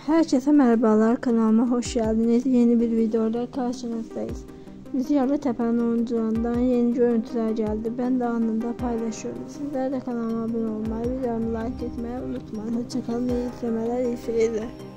Herkese merhabalar, kanalıma hoş geldiniz. Yeni bir videoda karşınızdayız. Rüzgarlı Tepe'nin oyuncularından yeni görüntüler geldi. Ben de anında paylaşıyorum. Sizler de kanalıma abone olmayı, videomu like etmeyi unutmayın. Hoşçakalın, iyi izlemeler, iyi seyirler.